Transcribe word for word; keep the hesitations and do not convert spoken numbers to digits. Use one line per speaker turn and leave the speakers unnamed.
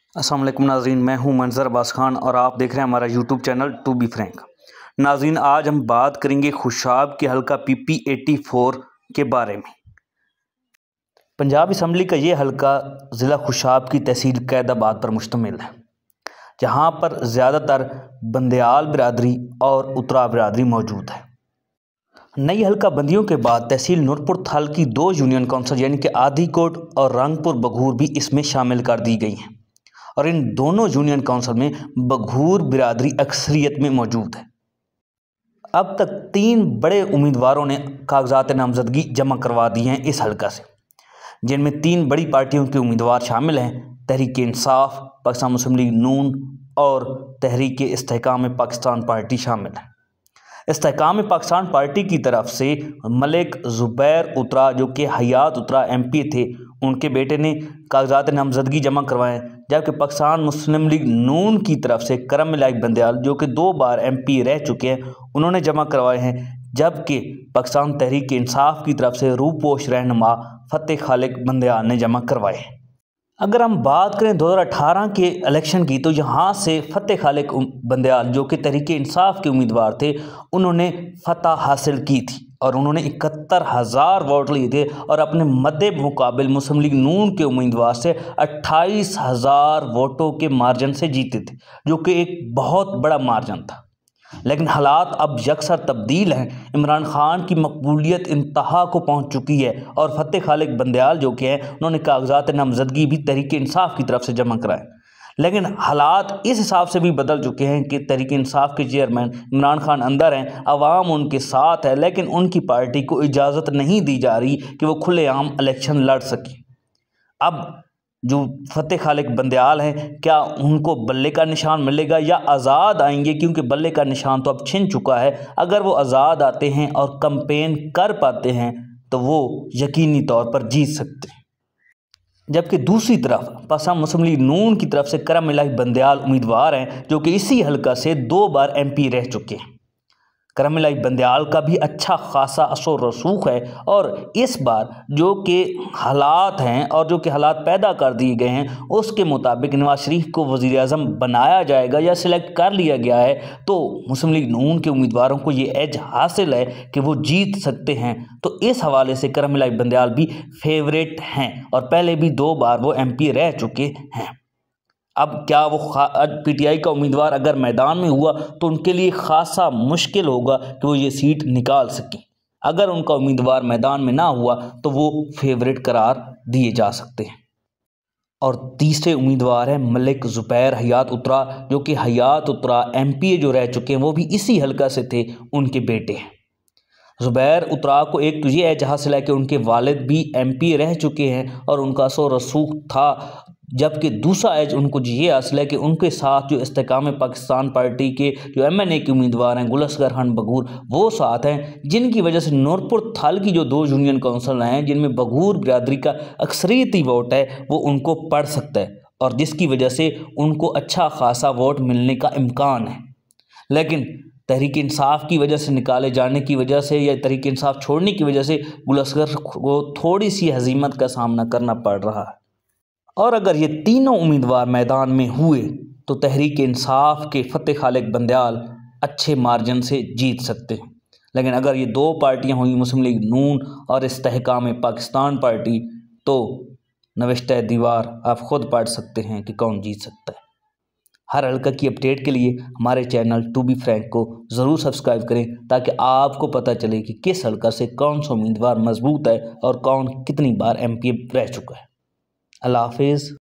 अस्सलाम वालेकुम नाज़रीन, मैं हूं मंजर अब्बास खान और आप देख रहे हैं हमारा YouTube channel to be frank. नाज़रीन, आज हम बात करेंगे खुशाब के हलका पी पी एटी फोर के बारे में। पंजाब असम्बली का ये हलका ज़िला खुशाब की तहसील कैदाबाद पर मुश्तमिल है, जहां पर ज़्यादातर बंदयाल बिरादरी और उतरा बिरादरी मौजूद है। नई हलका बंदियों के बाद तहसील नूरपुर थल की दो यूनियन कौंसिल यानी कि आदिकोट और रंगपुर बघूर भी इसमें शामिल कर दी गई हैं और इन दोनों यूनियन काउंसिल में बघूर बिरादरी अक्सरियत में मौजूद है। अब तक तीन बड़े उम्मीदवारों ने कागजात नामजदगी जमा करवा दी हैं इस हलका से, जिनमें तीन बड़ी पार्टियों के उम्मीदवार शामिल हैं। तहरीक इंसाफ, पाकिस्तान मुस्लिम लीग नून और तहरीक इस्तेहकाम पाकिस्तान पार्टी शामिल है। इस्तेहकाम पाकिस्तान पार्टी की तरफ से मलिक ज़ुबैर उतरा, जो कि हयात उतरा एम पी थे, उनके बेटे ने कागजात नामजदगी जमा करवाए, जबकि पाकिस्तान मुस्लिम लीग नून की तरफ से करम इलाही बंदयाल, जो कि दो बार एम पी रह चुके हैं, उन्होंने जमा करवाए हैं। जबकि पाकिस्तान तहरीक इंसाफ की तरफ से रूपोश रहनुमा फतेह खालिक बंदयाल ने जमा करवाए हैं। अगर हम बात करें दो हज़ार अठारह के इलेक्शन की, तो यहाँ से फतेह खालिक बंदयाल, जो कि तहरीक इंसाफ के उम्मीदवार थे, उन्होंने फतह हासिल की थी और उन्होंने इकहत्तर हज़ार वोट लिए थे और अपने मद्दे मुकाबिल मुस्लिम लीग नून के उम्मीदवार से अट्ठाईस हज़ार वोटों के मार्जिन से जीते थे, जो कि एक बहुत बड़ा मार्जिन था। लेकिन हालात अब यकसर तब्दील हैं। इमरान खान की मकबूलियत इंतहा को पहुंच चुकी है और फतेह खालिक बंदयाल जो कि हैं, उन्होंने कागजात नामजदगी भी तहरीक इंसाफ की तरफ से जमा कराए। लेकिन हालात इस हिसाब से भी बदल चुके हैं कि तहरीक इंसाफ के चेयरमैन इमरान खान अंदर हैं, अवाम उनके साथ है, लेकिन उनकी पार्टी को इजाज़त नहीं दी जा रही कि वो खुलेआम इलेक्शन लड़ सके। अब जो फतेह खालिक बंदयाल हैं, क्या उनको बल्ले का निशान मिलेगा या आज़ाद आएंगे, क्योंकि बल्ले का निशान तो अब छिन चुका है। अगर वो आज़ाद आते हैं और कंपेन कर पाते हैं तो वो यकीनी तौर पर जीत सकते हैं। जबकि दूसरी तरफ पाकिस्तान मुस्लिम लीग नून की तरफ से करम इलाही बंदयाल उम्मीदवार हैं, जो कि इसी हलका से दो बार एम पी रह चुके हैं। करम इलाही बंदयाल का भी अच्छा खासा असर रसूख है और इस बार जो कि हालात हैं और जो कि हालात पैदा कर दिए गए हैं, उसके मुताबिक नवाज शरीफ को वज़ीर आज़म बनाया जाएगा या सिलेक्ट कर लिया गया है, तो मुस्लिम लीग नून के उम्मीदवारों को ये एज हासिल है कि वो जीत सकते हैं। तो इस हवाले से करम इलाही बंदयाल भी फेवरेट हैं और पहले भी दो बार वो एम पी रह चुके हैं। अब क्या वो पी टी आई का उम्मीदवार अगर मैदान में हुआ तो उनके लिए खासा मुश्किल होगा कि वो ये सीट निकाल सकें। अगर उनका उम्मीदवार मैदान में ना हुआ तो वो फेवरेट करार दिए जा सकते हैं। और तीसरे उम्मीदवार हैं मलिक ज़ुबैर हयात उतरा, जो कि हयात उतरा एम पी ए जो रह चुके हैं, वो भी इसी हलका से थे, उनके बेटे हैं। ज़ुबैर उतरा को एक तो ये एज हासिल है कि उनके वालिद भी एम पी ए रह चुके हैं और उनका असर रसूख था, जबकि दूसरा एज उनको ये हासिल है कि उनके साथ जो इस्तेहकाम पाकिस्तान पार्टी के जो एम एन ए के उम्मीदवार हैं गुलसगर खान बघूर, वो साथ हैं, जिनकी वजह से नूरपुर थल की जो दो यूनियन काउंसिल हैं, जिनमें बघूर बिरादरी का अक्सरियती वोट है, वो उनको पड़ सकता है और जिसकी वजह से उनको अच्छा खासा वोट मिलने का इम्कान है। लेकिन तहरीक इंसाफ की वजह से निकाले जाने की वजह से या तहरीक इंसाफ छोड़ने की वजह से गुलसगर को थोड़ी सी हजीमत का सामना करना पड़ रहा है। और अगर ये तीनों उम्मीदवार मैदान में हुए तो तहरीक इंसाफ के फतेह खालिक बंदयाल अच्छे मार्जिन से जीत सकते हैं। लेकिन अगर ये दो पार्टियां हुई, मुस्लिम लीग नून और इस्तेहकाम पाकिस्तान पार्टी, तो नविश्ता दीवार आप खुद पढ़ सकते हैं कि कौन जीत सकता है। हर हल्का की अपडेट के लिए हमारे चैनल टू बी फ्रैंक को ज़रूर सब्सक्राइब करें, ताकि आपको पता चले कि किस हल्का से कौन सा उम्मीदवार मजबूत है और कौन कितनी बार एम पी रह चुका है। अल्लाह हाफिज़।